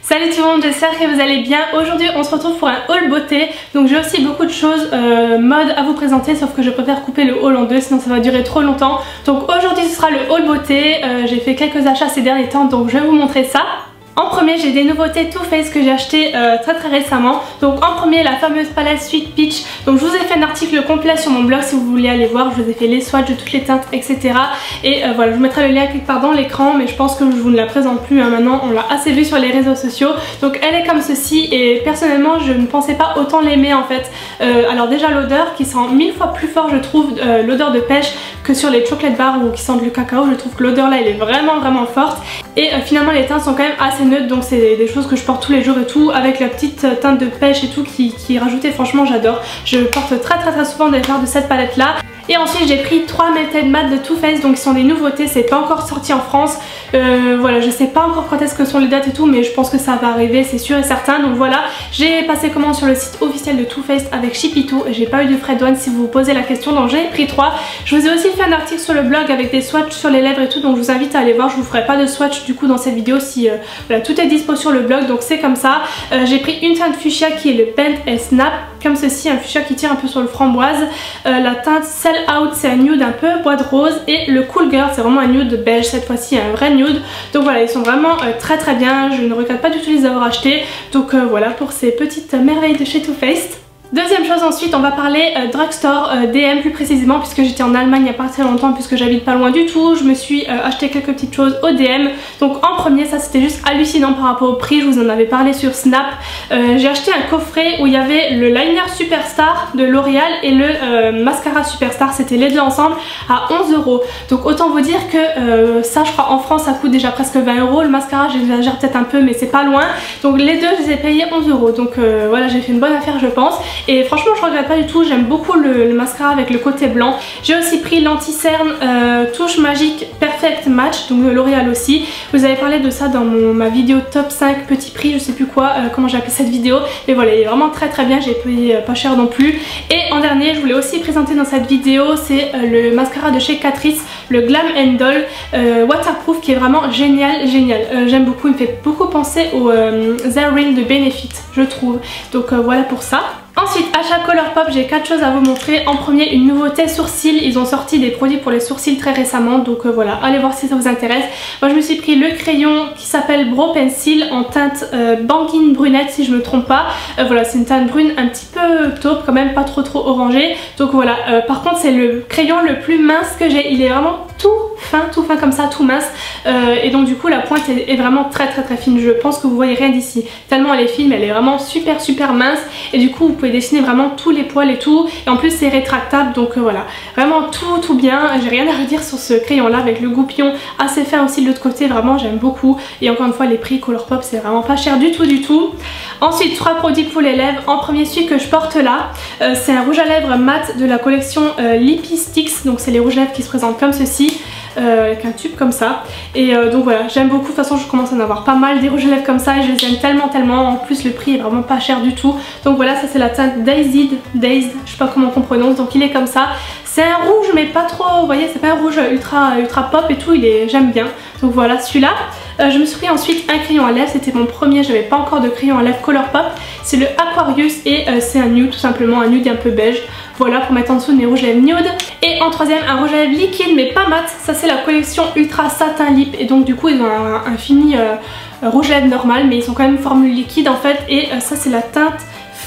Salut tout le monde, j'espère que vous allez bien. Aujourd'hui on se retrouve pour un haul beauté. Donc j'ai aussi beaucoup de choses mode à vous présenter, sauf que je préfère couper le haul en deux, sinon ça va durer trop longtemps. Donc aujourd'hui ce sera le haul beauté. J'ai fait quelques achats ces derniers temps, donc je vais vous montrer ça. En premier, j'ai des nouveautés Too Faced que j'ai acheté très récemment. Donc en premier, la fameuse palette Sweet Peach. Donc je vous ai fait un article complet sur mon blog si vous voulez aller voir. Je vous ai fait les swatchs de toutes les teintes, etc. Et voilà, je vous mettrai le lien quelque part dans l'écran, mais je pense que je vous ne la présente plus hein, maintenant. On l'a assez vue sur les réseaux sociaux. Donc elle est comme ceci et personnellement, je ne pensais pas autant l'aimer en fait. Alors déjà l'odeur qui sent 1000 fois plus fort, je trouve, l'odeur de pêche que sur les chocolate bars ou qui sentent le cacao. Je trouve que l'odeur là, elle est vraiment forte. Et finalement, les teintes sont quand même assez neutre, donc c'est des choses que je porte tous les jours et tout, avec la petite teinte de pêche et tout qui est rajoutée. Franchement j'adore, je porte très souvent des fards de cette palette là. Et ensuite j'ai pris 3 Melted Matte de Too Faced, donc ils sont des nouveautés, c'est pas encore sorti en France. Voilà, je sais pas encore quand est-ce que sont les dates et tout, mais je pense que ça va arriver, c'est sûr et certain. Donc voilà, j'ai passé commande sur le site officiel de Too Faced avec Shipito et j'ai pas eu de frais de douane si vous vous posez la question, donc j'ai pris 3. Je vous ai aussi fait un article sur le blog avec des swatchs sur les lèvres et tout, donc je vous invite à aller voir. Je vous ferai pas de swatch du coup dans cette vidéo si voilà, tout est dispo sur le blog, donc c'est comme ça. J'ai pris une teinte fuchsia qui est le Bend & Snap, comme ceci, un fuchsia qui tire un peu sur le framboise. La teinte Sell Out, c'est un nude un peu bois de rose, et le Cool Girl c'est vraiment un nude beige cette fois-ci, un vrai nude. Donc voilà, ils sont vraiment très bien, je ne regrette pas du tout les avoir achetés. Donc voilà pour ces petites merveilles de chez Too Faced. Deuxième chose ensuite, on va parler drugstore, DM plus précisément, puisque j'étais en Allemagne il n'y a pas très longtemps, puisque j'habite pas loin du tout. Je me suis acheté quelques petites choses au DM. Donc en premier, ça c'était juste hallucinant par rapport au prix, je vous en avais parlé sur Snap. J'ai acheté un coffret où il y avait le liner Superstar de L'Oréal et le mascara Superstar, c'était les deux ensemble à 11 €. Donc autant vous dire que ça je crois en France ça coûte déjà presque 20 €. Le mascara j'exagère peut-être un peu mais c'est pas loin. Donc les deux je les ai payés 11 €. Donc voilà, j'ai fait une bonne affaire je pense. Et franchement je regrette pas du tout, j'aime beaucoup le mascara avec le côté blanc. J'ai aussi pris l'anti-cerne touche magique Perfect Match, donc de L'Oréal aussi. Vous avez parlé de ça dans ma vidéo top 5 petit prix, je sais plus quoi, comment j'ai appelé cette vidéo. Mais voilà, il est vraiment très bien, j'ai payé pas cher non plus. Et en dernier, je voulais aussi présenter dans cette vidéo, c'est le mascara de chez Catrice, le Glam & Doll waterproof, qui est vraiment génial. J'aime beaucoup, il me fait beaucoup penser au Zeril de Benefit, je trouve. Donc voilà pour ça. Ensuite, achat Colourpop, j'ai 4 choses à vous montrer. En premier, une nouveauté sourcils. Ils ont sorti des produits pour les sourcils très récemment, donc voilà, allez voir si ça vous intéresse. Moi je me suis pris le crayon qui s'appelle Brow Pencil en teinte banquine brunette si je me trompe pas. Voilà, c'est une teinte brune un petit peu taupe quand même, pas trop orangée. Donc voilà, par contre c'est le crayon le plus mince que j'ai. Il est vraiment tout fin comme ça, tout mince. Et donc du coup la pointe est vraiment très fine. Je pense que vous voyez rien d'ici. Tellement elle est fine, mais elle est vraiment super mince. Et du coup vous pouvez dessiner vraiment tous les poils et tout. Et en plus c'est rétractable, donc voilà. Vraiment tout bien. J'ai rien à redire sur ce crayon là avec le goupillon assez fin aussi de l'autre côté. Vraiment j'aime beaucoup. Et encore une fois les prix Colourpop c'est vraiment pas cher du tout. Ensuite 3 produits pour les lèvres. En premier celui que je porte là, c'est un rouge à lèvres mat de la collection Lippy Sticks. Donc c'est les rouges à lèvres qui se présentent comme ceci. Avec un tube comme ça. Et donc voilà, j'aime beaucoup. De toute façon je commence à en avoir pas mal des rouges à lèvres comme ça et je les aime tellement. En plus le prix est vraiment pas cher du tout. Donc voilà, ça c'est la teinte Dazed, je sais pas comment on prononce, donc il est comme ça. C'est un rouge mais pas trop, vous voyez, c'est pas un rouge ultra pop et tout, j'aime bien. Donc voilà celui-là. Je me suis pris ensuite un crayon à lèvres, c'était mon premier, j'avais pas encore de crayon à lèvres Colourpop. C'est le Aquarius et c'est un nude tout simplement, un nude un peu beige. Voilà pour mettre en dessous de mes rouges à lèvres nude. Et en troisième un rouge à lèvres liquide mais pas mat, ça c'est la collection Ultra Satin Lip. Et donc du coup ils ont un fini rouge à lèvres normal mais ils sont quand même formule liquide en fait. Et ça c'est la teinte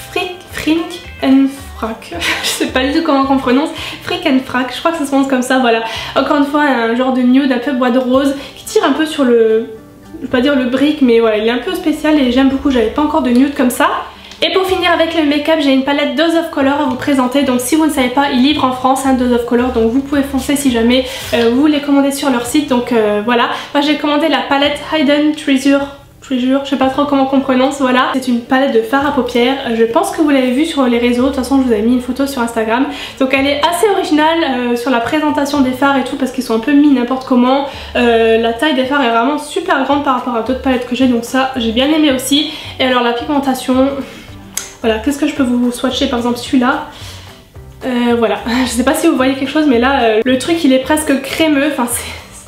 Frink and Frack. Je sais pas du tout comment on prononce. Frick and Frack, je crois que ça se prononce comme ça, voilà. Encore une fois un genre de nude un peu bois de rose qui tire un peu sur le, je vais pas dire le brick, mais voilà il est un peu spécial et j'aime beaucoup, j'avais pas encore de nude comme ça. Et pour finir avec le make-up, j'ai une palette Dose of Color à vous présenter. Donc si vous ne savez pas, ils livrent en France un Dose of Color, donc vous pouvez foncer si jamais vous les commandez sur leur site. Donc voilà, moi j'ai commandé la palette Hidden Treasure, je sais pas trop comment on prononce, voilà. C'est une palette de fard à paupières, je pense que vous l'avez vu sur les réseaux, de toute façon je vous avais mis une photo sur Instagram. Donc elle est assez originale sur la présentation des fards et tout parce qu'ils sont un peu mis n'importe comment. La taille des fards est vraiment super grande par rapport à d'autres palettes que j'ai, donc ça j'ai bien aimé aussi. Et alors la pigmentation, voilà, qu'est-ce que je peux vous swatcher, par exemple celui-là. Voilà, je sais pas si vous voyez quelque chose mais là le truc il est presque crémeux, enfin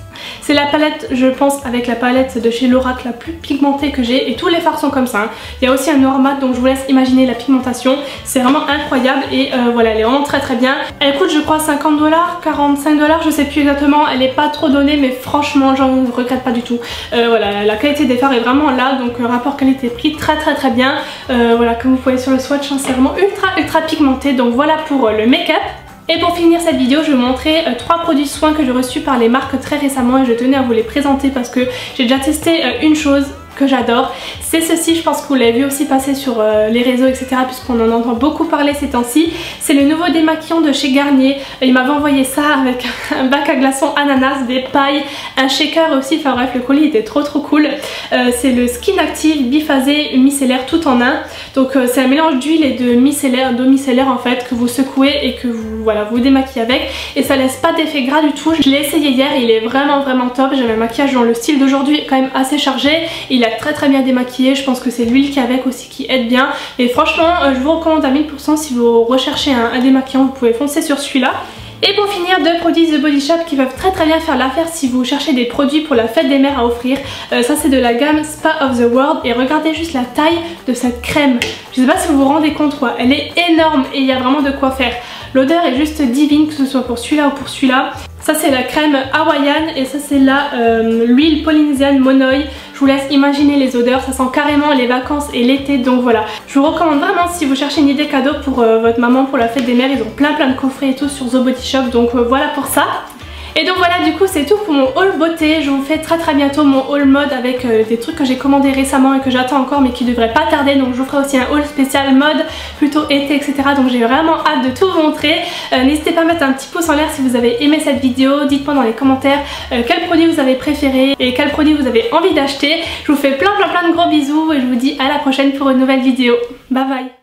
C'est la palette, je pense, avec la palette de chez Lorac la plus pigmentée que j'ai, et tous les fards sont comme ça. Il y a aussi un noir mat, donc je vous laisse imaginer la pigmentation. C'est vraiment incroyable et voilà, elle est vraiment très très bien. Elle coûte je crois 50 $, 45 $, je sais plus exactement, elle est pas trop donnée mais franchement j'en regrette pas du tout. Voilà, la qualité des fards est vraiment là, donc rapport qualité-prix très très très bien. Voilà, comme vous voyez sur le swatch, hein, c'est vraiment ultra pigmenté, donc voilà pour le make-up. Et pour finir cette vidéo, je vais vous montrer 3 produits soins que j'ai reçus par les marques très récemment et je tenais à vous les présenter parce que j'ai déjà testé une chose que j'adore. C'est ceci, je pense que vous l'avez vu aussi passer sur les réseaux etc, puisqu'on en entend beaucoup parler ces temps-ci. C'est le nouveau démaquillant de chez Garnier. Il m'avait envoyé ça avec un bac à glaçons ananas, des pailles, un shaker aussi, enfin bref le colis était trop cool. C'est le Skin Active biphasé micellaire tout en un. Donc c'est un mélange d'huile et d'eau micellaire en fait que vous secouez et que vous démaquillez avec, et ça laisse pas d'effet gras du tout. Je l'ai essayé hier, il est vraiment top. J'avais un maquillage dans le style d'aujourd'hui quand même assez chargé. Il a très bien démaquillé, je pense que c'est l'huile qu'il y a avec aussi qui aide bien. Et franchement je vous recommande à 1000%, si vous recherchez un démaquillant vous pouvez foncer sur celui-là. Et pour finir, 2 produits The Body Shop qui peuvent très bien faire l'affaire si vous cherchez des produits pour la fête des mères à offrir. Ça c'est de la gamme Spa of the World et regardez juste la taille de cette crème. Je sais pas si vous vous rendez compte quoi, elle est énorme et il y a vraiment de quoi faire. L'odeur est juste divine, que ce soit pour celui-là ou pour celui-là. Ça c'est la crème hawaïenne et ça c'est l'huile polynésienne Monoï. Je vous laisse imaginer les odeurs, ça sent carrément les vacances et l'été, donc voilà. Je vous recommande vraiment si vous cherchez une idée cadeau pour votre maman pour la fête des mères, ils ont plein de coffrets et tout sur The Body Shop, donc voilà pour ça. Et donc voilà, du coup c'est tout pour mon haul beauté. Je vous fais très bientôt mon haul mode avec des trucs que j'ai commandés récemment et que j'attends encore mais qui devraient pas tarder. Donc je vous ferai aussi un haul spécial mode plutôt été etc. Donc j'ai vraiment hâte de tout vous montrer. N'hésitez pas à mettre un petit pouce en l'air si vous avez aimé cette vidéo. Dites-moi dans les commentaires quel produit vous avez préféré et quel produit vous avez envie d'acheter. Je vous fais plein de gros bisous et je vous dis à la prochaine pour une nouvelle vidéo. Bye bye.